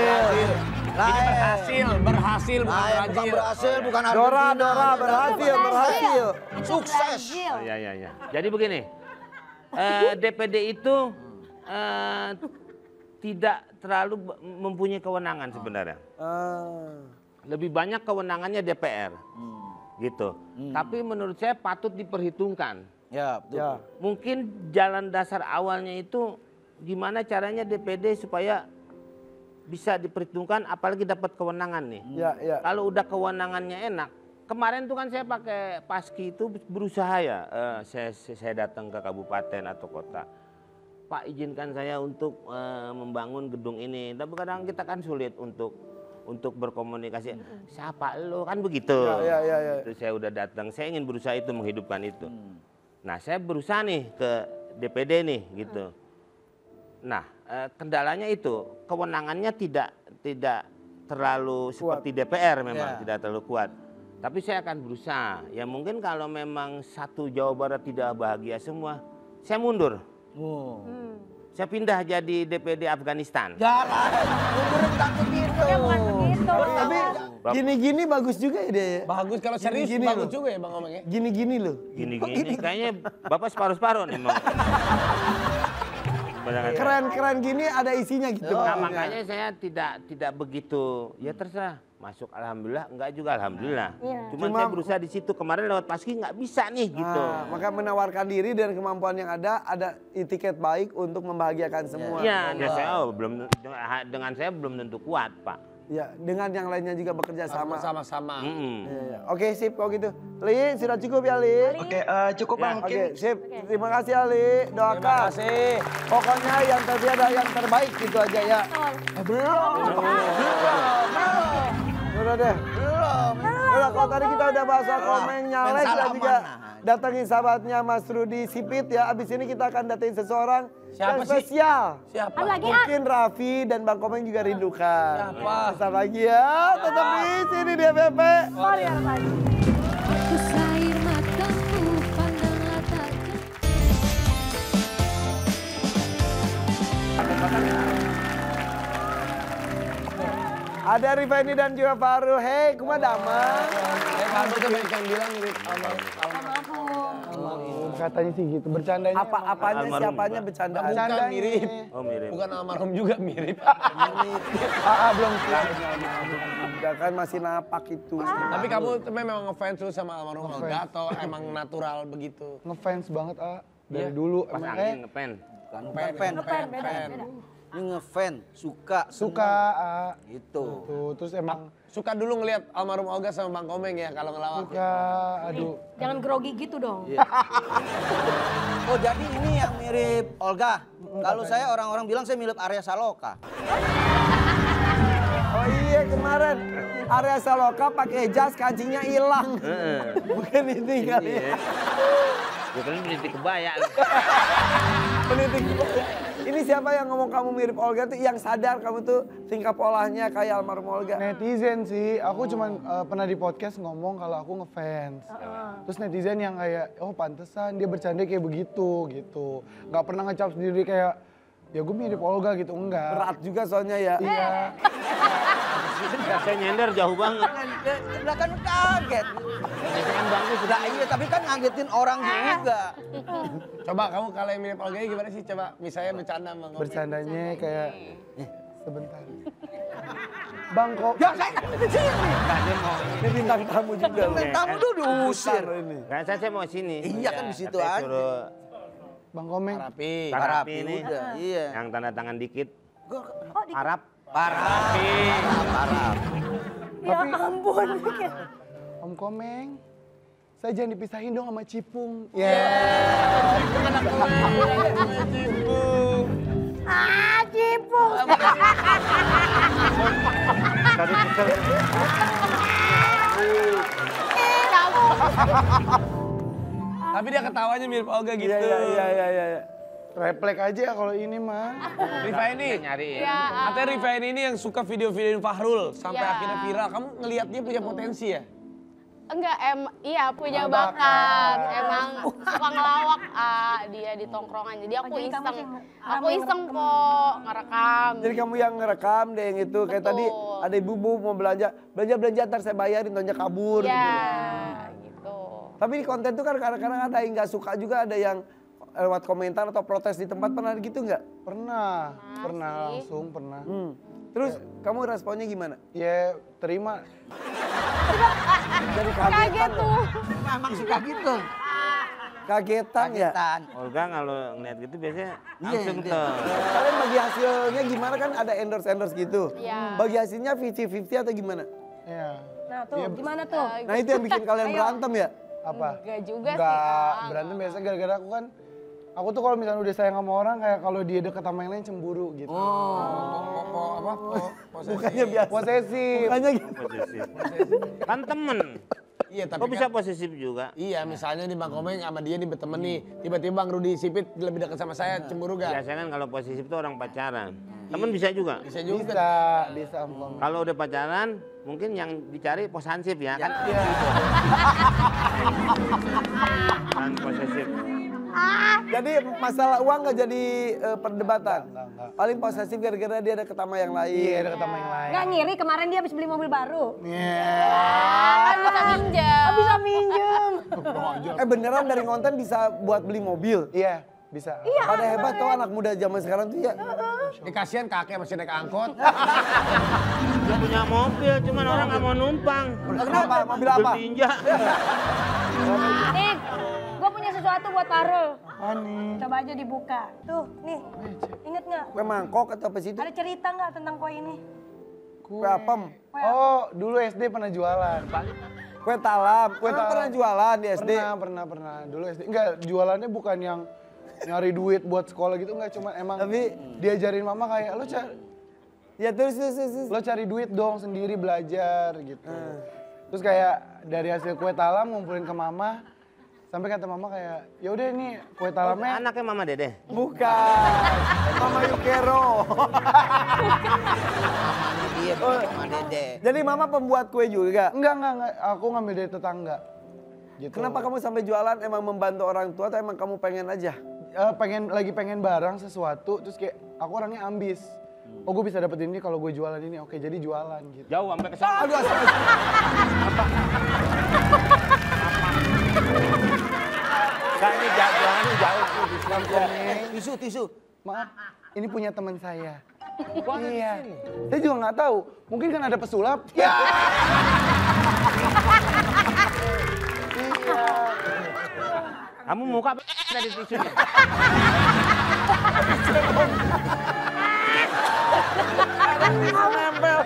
Ini berhasil, berhasil bukan Lain, bukan berhasil. berhasil, bukan Dora, Argentina. Dora berhasil, berhasil. Sukses. Oh, ya, ya, ya. Jadi begini, eh, D P D itu eh, tidak terlalu be- mempunyai kewenangan sebenarnya. Ah. Lebih banyak kewenangannya D P R, gitu. Tapi menurut saya patut diperhitungkan. Ya, betul. Ya. Mungkin jalan dasar awalnya itu gimana caranya D P D supaya bisa diperhitungkan, apalagi dapat kewenangan nih. Ya, ya. Kalau udah kewenangannya enak, kemarin tuh kan saya pakai Paski itu berusaha ya, eh, saya, saya datang ke kabupaten atau kota. Pak izinkan saya untuk eh, membangun gedung ini, tapi kadang kita kan sulit untuk untuk berkomunikasi. Siapa lo kan begitu. Ya, ya, ya, ya. Terus saya udah datang, saya ingin berusaha itu menghidupkan itu. Nah saya berusaha nih ke D P D nih gitu. Nah eh, kendalanya itu kewenangannya tidak tidak terlalu seperti D P R memang, Ya. tidak terlalu kuat. Tapi saya akan berusaha. Ya mungkin kalau memang satu Jawa Barat tidak bahagia semua, saya mundur. Oh. Saya pindah jadi D P D Afghanistan. Jangan. Mundur bukan begitu. Ya bukan begitu. Tapi gini-gini bagus juga ya dia. Bagus kalau serius Gini-gini bagus loh. juga ya Bang Komeng ya. Gini-gini loh. Gini-gini kayaknya Bapak separuh-separuh nih mau. Kebanyakan- Keren-keren gini ada isinya gitu. Nah, maksudnya. makanya saya tidak tidak begitu, ya terserah masuk alhamdulillah, enggak juga alhamdulillah. Iya. Cuman Cuma- saya berusaha di situ, kemarin lewat Paski nggak bisa nih gitu. Nah, maka menawarkan diri dan kemampuan yang ada, ada tiket baik untuk membahagiakan semua. Iya, ya saya oh, belum dengan saya belum tentu kuat, Pak. Ya, dengan yang lainnya juga bekerja sama. Sama-sama. Mm-mm. Iya, iya. Oke, sip kalau gitu. Li, sudah cukup ya, Li? Oke, eh, cukup Ya, Bang. Oke, Mungkin sip. Terima kasih ya, Li. Terima Doakan. kasih. Pokoknya yang terbaik ada yang terbaik gitu aja ya. Eh, belum. Udah deh. Belum. Udah, kalau tadi kita udah bahas soal Komeng nyalek, main kita salaman. juga datangin sahabatnya Mas Rudi Sipit ya. Abis ini kita akan datangin seseorang Siapa yang sih? spesial. Siapa? Ada lagi ah. Mungkin Raffi dan Bang Komeng juga rindukan. Siapa? Tetap lagi ya, tetap di sini di F F P. Oh, ya, Pak. Hapus air matamu, pandanglah tajam. Ada Rifani dan juga Farul. Hei, kuma damang. Eh, kamu tuh banyak yang bilang mirip almarhum. Katanya sih gitu, bercandanya. Apa apanya Almarhum siapanya juga. bercanda. Bukan mirip. Oh mirip. Bukan almarhum juga mirip. Ah, ah, belum siap. Udah kan masih napak itu. Tapi kamu tuh memang ngefans lu sama almarhum Olga atau emang natural begitu? Ngefans banget ah dari Iya. dulu Pas emang angin ngepen. Bukan fan, fan, Ngefan, beda, fan. beda. Ini ngefan, suka, suka ah Gitu. tuh terus emang Suka dulu ngelihat almarhum Olga sama Bang Komeng ya kalau ngelawak. suka aduh Jangan grogi gitu dong. Oh jadi ini yang mirip Olga. Kalau saya orang-orang bilang saya mirip Arya Saloka. Oh iya kemarin Arya Saloka pakai jas kancingnya hilang. Bukan ini kali ya. Gue kan peniti kebaya. Penitik. Ini siapa yang ngomong kamu mirip Olga tuh yang sadar kamu tuh tingkah polanya kayak almarhum Olga. netizen sih aku cuman eh, pernah di podcast ngomong kalau aku ngefans terus netizen yang kayak oh pantesan dia bercanda kayak begitu gitu nggak pernah ngecap sendiri kayak ya gue mirip Olga gitu enggak Berat juga soalnya ya. iya Saya nyender jauh banget. Lah kan kaget. Kan bagus. Lah iya tapi kan ngagetin orang juga. Coba kamu kalau yang mirip Olga gimana sih? Coba misalnya bercanda sama Komeng. bercandanya kayak Sebentar. Bang kok. Ya saya kan di sini. Ini bintang tamu juga. Bintang tamu tuh diusir. Kan saya saya mau sini. Iya kan di situ Katanya aja. suruh Bang Komeng. Rapi. Bang Rapi Rapi ini. udah, iya. Yang tanda tangan dikit. Oh, di... Arab. Parah. Parah. Ya ampun. Om Komeng. Saya jangan dipisahin dong sama Cipung. Ya. Ah, Cipung. Tadi kesel. Tapi dia ketawanya mirip Olga gitu. Iya, iya, iya, iya. Ya. Refleks aja kalau ini mah. Riva ini. Nyari Ya, Katanya Riva ini yang suka video-videoin Fahrul sampai Ya. akhirnya viral. Kamu ngelihat dia punya potensi ya? enggak em iya punya Bakat. bakat. Emang suka ngelawak ah, dia di tongkrongan. Jadi aku Oh, jadi kamu iseng. yang- Aku kamu yang iseng kok ngerekam. Jadi kamu yang ngerekam deh yang itu. Kayak Betul. tadi ada ibu-ibu mau belanja. Belanja-belanja ntar saya bayarin, tonjak kabur. Ya, Gitu. gitu. Tapi di konten tuh kan kadang-kadang ada yang nggak suka juga, ada yang lewat komentar atau protes di tempat, pernah gitu nggak? Pernah. Pernah sih. langsung, pernah. Hmm. Terus kamu responnya gimana? Ya terima. Jadi Kaget kagetan, tuh. Emang suka gitu. kagetan ya? Kagetan. Olga kalau ngeliat gitu biasanya Iya, langsung iya. tuh. Kalian bagi hasilnya gimana kan ada endorse-endorse gitu? Iya. Bagi hasilnya lima puluh lima puluh atau gimana? Ya. Nah tuh, gimana tuh? Nah itu yang bikin kalian berantem ya? Apa? Enggak juga sih. Enggak, Kak. berantem biasa gara-gara aku kan. Aku tuh kalau misalnya udah sayang sama orang kayak kalau dia deket sama yang lain cemburu gitu. Oh, apa? Bukannya biasa. Posesif. Bukannya gitu. Posesif. Kan temen. Iya, tapi Kok bisa kan- posesif juga? Iya, misalnya nih Bang Komeng sama dia nih berteman nih. Tiba-tiba Bang Rudi Sipit lebih dekat sama saya, cemburu gak? Biasanya kan kalau posesif tuh orang pacaran. Temen bisa juga. Bisa juga. Bisa, bisa Om Komeng. Kalau udah pacaran, mungkin yang dicari posansif ya kan? Iya. Kan posesif. Jadi masalah uang nggak jadi eh, perdebatan? Enggak, enggak. Paling posesif gara-gara dia ada ketama yang lain. Iya, deket sama yang lain. Nggak ngiri kemarin dia habis beli mobil baru. Iya. Kan bisa minjem. Oh, bisa minjem. Eh beneran dari konten bisa buat beli mobil? Iya, bisa. Pada hebat tuh anak muda zaman sekarang tuh ya. Eh, kasihan kakek masih naik angkot. Dia punya mobil, cuman orang nggak mau numpang. Kenapa? Mobil apa? Bertinja. Nih, gue punya sesuatu buat Farul. Ani. Coba aja dibuka. Tuh, nih. Ingat nggak? Kue mangkok atau apa sih itu? Ada cerita nggak tentang kue ini? Kue apem? Oh, dulu S D pernah jualan. Kue talam? Kue talam. pernah jualan di S D? Pernah, pernah, pernah. Dulu S D. Enggak, jualannya bukan yang nyari duit buat sekolah gitu, enggak. Cuma emang Tapi- diajarin mama kayak, lo cari, Ya terus, terus, terus. terus. lo cari duit dong sendiri belajar gitu. Hmm. Terus kayak dari hasil kue talam ngumpulin ke mama, sampai kata mama kayak, ya udah ini kue talamnya. Anaknya Mama Dede. Bukan. Mama Yukero. Mamanya dia bukan sama Dede. Jadi mama pembuat kue juga? Enggak, enggak, enggak. Aku ngambil dari tetangga. Gitu. Kenapa kamu sampai jualan? Emang membantu orang tua atau emang kamu pengen aja? Eh, pengen lagi pengen barang sesuatu, terus kayak aku orangnya ambis. Oh gue bisa dapetin ini kalau gue jualan ini, oke jadi jualan gitu. Jauh sampai ke sana. Aduh, asal. Enggak, ini jauh, jualannya jauh tuh di Islam. Tisu, tisu. Maaf, ini punya teman saya. Iya, saya juga nggak tahu. Mungkin kan ada pesulap. Ya. Iya. Kamu muka apa dari tisunya? Nempel.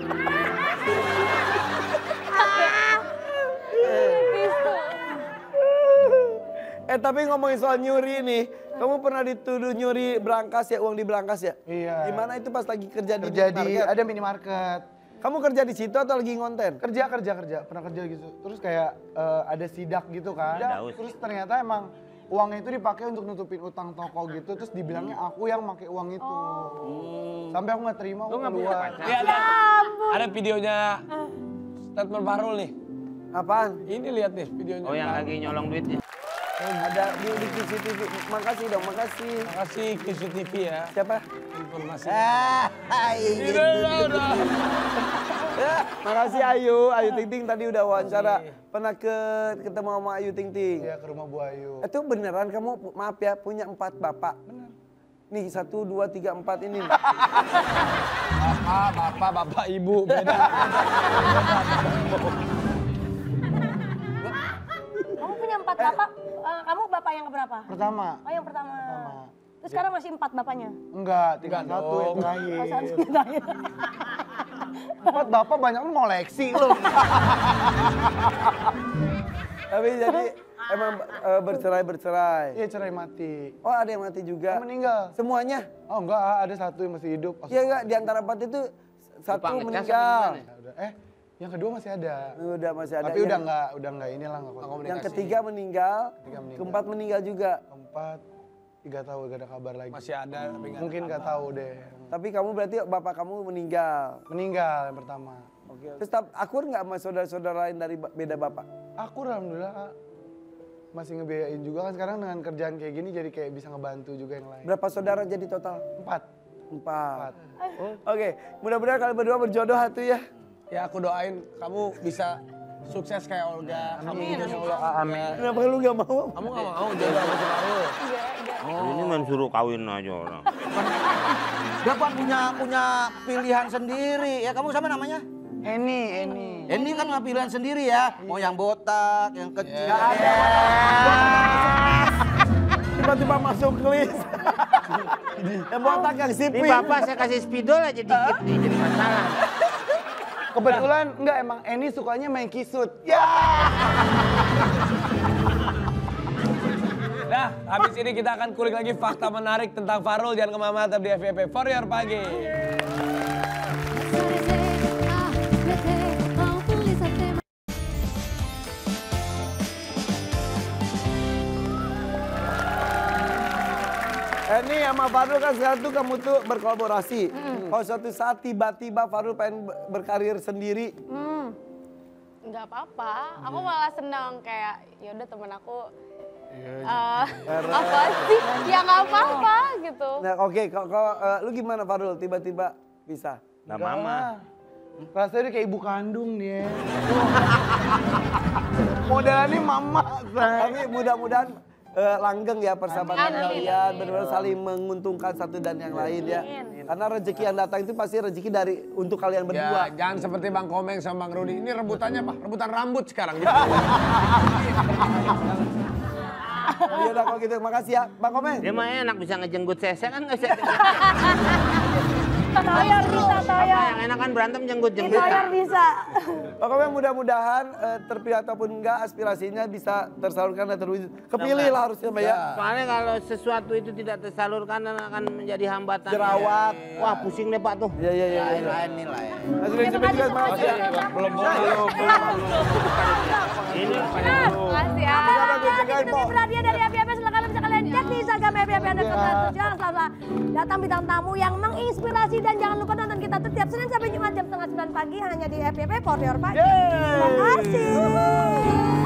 Eh tapi ngomongin soal nyuri nih, kamu pernah dituduh nyuri berangkas ya, uang di berangkas ya? Iya. Gimana itu pas lagi kerja di Kerja di minimarket? ada minimarket. Kamu kerja di situ atau lagi ngonten? Kerja kerja kerja, pernah kerja gitu. Terus kayak eh, ada sidak gitu kan. Daus. Terus ternyata emang uangnya itu dipakai untuk nutupin utang toko gitu. Terus dibilangnya aku yang pakai uang itu. Sampai aku nggak terima, Lu aku nggak punya keluar. pacar? Iya, ada, ada videonya statement Fahrul nih. Apaan? Ini lihat nih videonya. Oh, yang lagi nyolong duitnya. Ada di, di Q C T V. Makasih dong, makasih. Makasih Q C T V ya. Siapa? Informasi. Ah, gitu. Ya, makasih Ayu. Ayu Ting Ting tadi udah wawancara. Pernah ke ketemu sama Ayu Ting Ting. Iya ke rumah Bu Ayu. Itu beneran kamu, maaf ya, punya empat bapak? Bener. Nih satu, dua, tiga, empat ini. Bapak, bapak, bapak, ibu. Beda. Kamu punya empat bapak, eh, kamu bapak yang keberapa? Pertama. Oh yang pertama. Pertama. Terus sekarang masih empat bapaknya? Enggak, tinggal Enggak satu yang dong. terakhir. Oh, satu yang terakhir. Empat bapak banyak ngoleksi loh. Tapi jadi emang eh, bercerai-bercerai. Iya cerai mati. Oh ada yang mati juga. Oh, meninggal. Semuanya? Oh enggak, ada satu yang masih hidup. Iya enggak, di antara empat itu satu Lupa ngecas meninggal. apa Ya udah. Eh, yang kedua masih ada. Udah masih ada. Tapi udah yang, enggak, udah enggak inilah enggak kontak. yang ketiga meninggal, Ketiga meninggal. keempat meninggal juga. Keempat, tiga tahu gak ada kabar lagi. Masih ada, tapi nggak Mungkin ada nggak tahu deh. Tapi kamu berarti bapak kamu meninggal. Meninggal yang pertama. Oke. Terus tap- akur nggak sama saudara-saudara lain dari ba- beda bapak? Aku alhamdulillah Kak, masih ngebiayain juga kan sekarang dengan kerjaan kayak gini jadi kayak bisa ngebantu juga yang lain. Berapa saudara jadi total? Empat. Empat. Empat. Oke, mudah-mudahan kalian berdua berjodoh hati ya. Ya aku doain kamu bisa sukses kayak Olga. Amin. Ya Allah, amin. Kenapa lu gak mau? Kamu gak mau jodoh sama si Farul? Ini main suruh kawin aja orang. Dia kan punya punya pilihan sendiri. Ya kamu sama namanya? Eni, Eni. Ini kan punya pilihan sendiri ya. Mau yang botak, yang kecil. Tiba-tiba masuk list. Yang botak yang Ini sipil. bapak saya kasih spidol aja dikit nih, jadi masalah. Kebetulan enggak emang Eni sukanya main kisut. Ya. Nah, habis ini kita akan kulik lagi fakta menarik tentang Farul. Jangan kemana-mana, tetap di F Y P For Your Pagi. Eni sama Farul kan sekarang tuh kamu tuh berkolaborasi. Kalau suatu saat tiba-tiba Farul pengen ber- berkarir sendiri. Hmm. Nggak apa-apa, aku malah senang kayak yaudah temen aku Iya, eh, apa sih? Ya nggak apa-apa gitu. Nah oke, kalau kalau, eh, lu gimana Farul tiba-tiba bisa? Nah mama. Rasanya dia kayak ibu kandung dia. Modelannya mama. Say. Tapi mudah-mudahan eh, langgeng ya persahabatan Amin. kalian, benar-benar saling menguntungkan satu dan yang lain ya. Karena rezeki yang datang itu pasti rezeki dari untuk kalian berdua. Ya, jangan seperti Bang Komeng sama Bang Rudi. Ini rebutannya apa? Rebutan rambut sekarang. Gitu. Ya udah kalau gitu, makasih ya, Bang Komeng. Dia mah enak bisa ngejenggut sese kan nggak usah. Toyor bisa, Apa toyor. yang enak kan berantem jenggut-jenggut. Toyor bisa. Bang Komeng mudah-mudahan eh, terpilih ataupun enggak aspirasinya bisa tersalurkan dan terwujud. Kepilih lah harusnya Mbak ya. Soalnya kalau sesuatu itu tidak tersalurkan akan menjadi hambatan. Jerawat. Wah pusing deh Pak tuh. Iya iya iya. iya. Lain nilai. Mas Rudi juga terima kasih ya. Belum, belum, belum. Ini Makasih ya. Jangan gue jagain Ini Pak. berhadiah dari F Y P, silakan bisa kalian cek di Instagram F Y P underscore jangan salah datang bintang tamu yang menginspirasi dan jangan lupa nonton kita setiap Senin sampai Jumat jam setengah sembilan pagi hanya di F Y P For Your Pagi. Terima kasih.